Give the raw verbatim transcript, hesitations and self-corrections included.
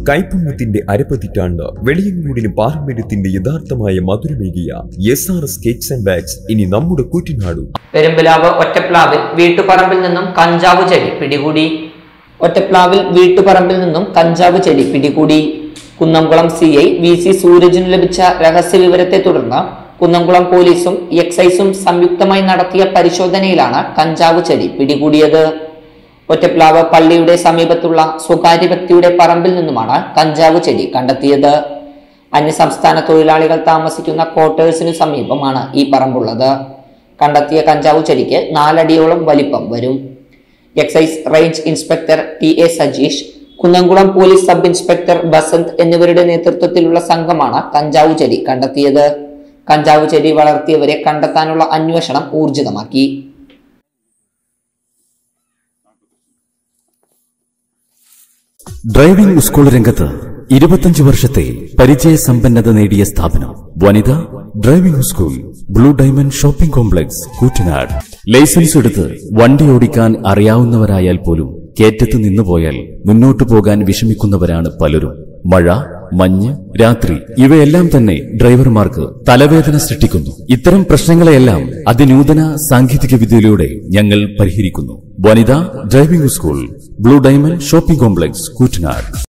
കൈപ്പുണ്യത്തിന്റെ അരപ്പതിറ്റാണ്ട് വെളിയങ്ങൂടിന് പാരമ്പര്യത്തിന്റെ യഥാർത്ഥമായ മധുരമേകിയ S R S cakes and bags ഇനി നമ്മുടെ കൂറ്റനാടും. പെരുമ്പലാവ് ഒറ്റപ്ലാവിൽ വീട്ടുപറമ്പിൽ നിന്നും കഞ്ചാവ് ചെടി പിടികൂടി. ഒറ്റപ്ലാവിൽ വീട്ടുപറമ്പിൽ നിന്നും കഞ്ചാവ് ചെടി പിടികൂടി. Kunnamkulam C I V C സൂരജിന് ലഭിച്ച രഹസ്യ വിവരത്തെ തുടർന്ന് കുന്നംകുളം പോലീസും എക്സൈസും സംയുക്തമായി നടത്തിയ പരിശോധനയിലാണ് കഞ്ചാവ് ചെടി പിടികൂടിയത്. ഒറ്റപ്ലാവ് പള്ളിയുടെ സമീപത്തുള്ള സ്വകാര്യ വ്യക്തിയുടെ പറമ്പിൽ നിന്നുമാണ് കഞ്ചാവ് ചെടി കണ്ടെത്തിയത്. അന്യസംസ്ഥാന തൊഴിലാളികൾ താമസിക്കുന്ന ക്വാർട്ടേഴ്സിനു സമീപമാണ് ഈ പറമ്പുള്ളത്. കണ്ടെത്തിയ കഞ്ചാവ് ചെടിക്ക് നാലടിയോളം വലിപ്പം വരും. Excise range inspector T A Sajeesh, Kunnamkulam police sub inspector Basanth എന്നിവരുടെ നേതൃത്വത്തിലുള്ള സംഘമാണ് കഞ്ചാവ് ചെടി കണ്ടെത്തിയത്. കഞ്ചാവ് ചെടി വളർത്തിയവരെ കണ്ടെത്താനുള്ള അന്വേഷണം ഊർജിതമാക്കി. ഡ്രൈവിംഗ് സ്കൂൾ രംഗത്ത് ഇരുപത്തഞ്ച് വർഷത്തെ പരിചയസമ്പന്നത നേടിയ സ്ഥാപനം Vanitha driving school, blue diamond shopping complex, Koottanad. License എടുത്ത് വണ്ടി ഓടിക്കാൻ അറിയാവുന്നവരായാൽ പോലും കേറ്റത്ത് നിന്നുപോയാൽ മുന്നോട്ടു പോകാൻ വിഷമിക്കുന്നവരാണ് പലരും. മഴ, മഞ്ഞ്, രാത്രി ഇവയെല്ലാം തന്നെ ഡ്രൈവർമാർക്ക് തലവേദന സൃഷ്ടിക്കുന്നു. ഇത്തരം പ്രശ്നങ്ങളെയെല്ലാം അതിനൂതന സാങ്കേതിക വിദ്യയിലൂടെ ഞങ്ങൾ പരിഹരിക്കുന്നു. Vanitha driving school, blue diamond shopping complex, Koottanad.